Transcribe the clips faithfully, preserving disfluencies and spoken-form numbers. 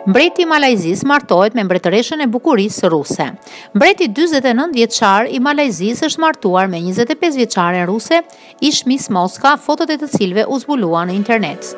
Mbreti i Malajzis martohet me mbretëreshën e Bukurisë Ruse. Mbreti dyzet e nëntë vjeçar i Malajzis është martuar me njëzet e pesë vjeçaren ruse, ish Miss Moska, fotot e të cilëve u zbuluan në internet.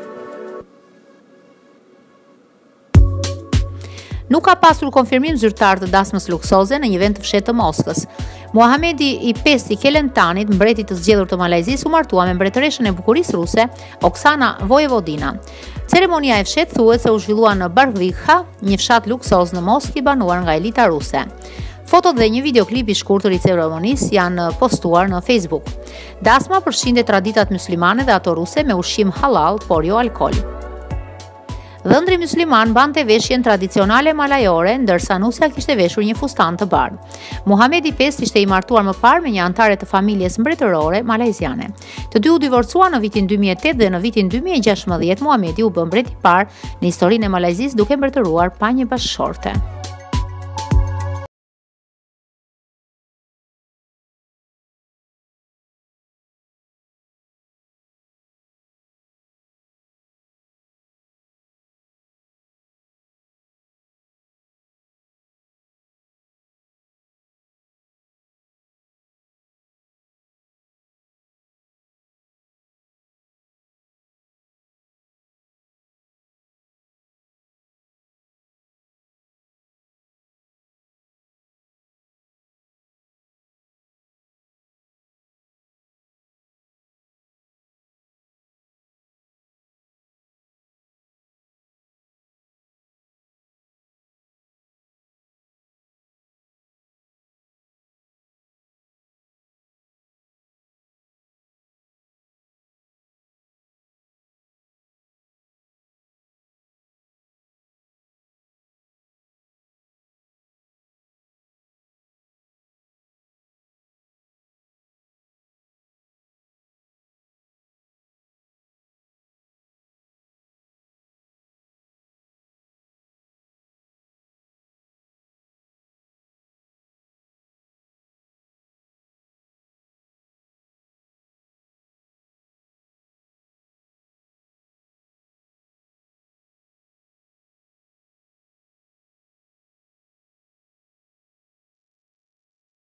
Nuk ka pasur konfirmim zyrtar të dasmës luksoze në një vend të fshehtë të Moskës. Muhamedi i pestë i Kelentanit, mbreti të zgjedhur të Malajzisë, u martua me mbretëreshën e Bukurisë Ruse, Oksana Vojvodina. Ceremonia e fshehtë thuhet se u zhvillua në Barvikha, një fshat luksoz në Moskë i banuar nga elita ruse. Fotot dhe një videoklip i shkurtër i ceremonisë janë postuar në Facebook. Dasma përfshinte traditat myslimane dhe ato ruse me ushqim halal, por jo alkool. Dhëndri mysliman bante veshjen tradicionale malajore, ndërsa nusja kishte veshur një fustan të bardhë. Muhamedi i pestë ishte i martuar më parë me një antare të familjes mbretërore malajziane. Të dy u divorcuan në vitin dy mijë e tetë dhe në vitin dy mijë e gjashtëmbëdhjetë Muhamedi u bë mbreti i parë në historinë e Malajzisë duke mbretëruar pa një bashkëshorte.